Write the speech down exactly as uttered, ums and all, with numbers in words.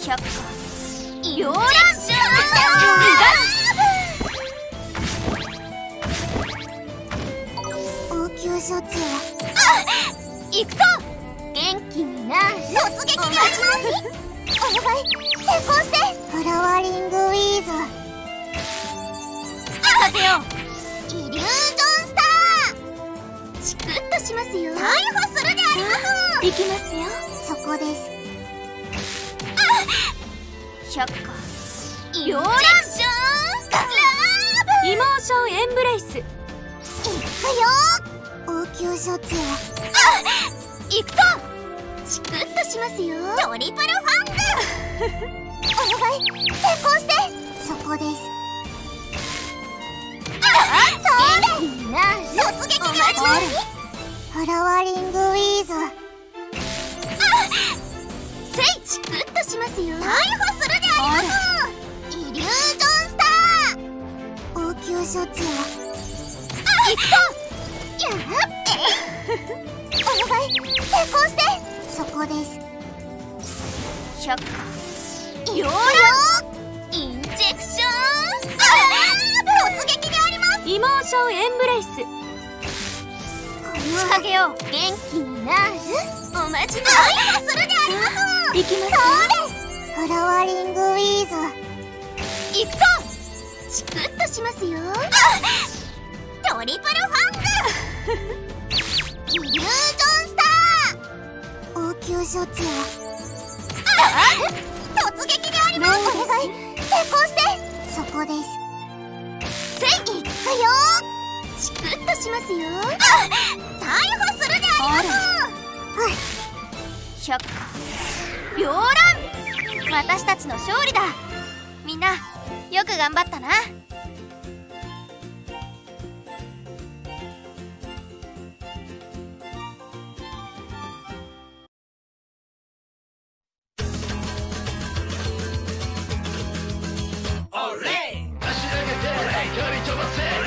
百科ヨーランシュ応急処置を。 行くぞ。元気になる。 突撃にあります。お願い、成功して。フラワリングウィーズ。 かけよイリュージョンスタう。チクッとしますよ。 ー。逮捕するであります。 行きますよ。 そこです。 百科ヨーランシュイモーションエンブレイス。 いくよ。応急処置を。 行くぞ。チクッとしますよ。 トリプルファング。お願い、成功して。そこです。 そうですな。 突撃にあります。フラワリングウィーズ。 せいチクッとしますよ。 逮捕するであります。イリュージョンスター。応急処置を。 行くぞ。 やっお願い、成功して。そこです。 百科ヨーランインジェクション。 突撃にあります。 イモーションエンブレイス。仕掛けよう。元気になる。おまじない。 逮捕するであります。 行きますよ。 そうです。フラワリングウィーズ。 行くぞ。チクッとしますよ。 トリプルファング。イリュージョンスター。応急処置を。突撃にあります。お願い、成功して。そこです。 せいいくよ。 チクッとしますよ。 逮捕するであります。 百科ヨーラン私たちの勝利だ。みんなよく頑張ったな。 オレイ足上げて距離飛ばせ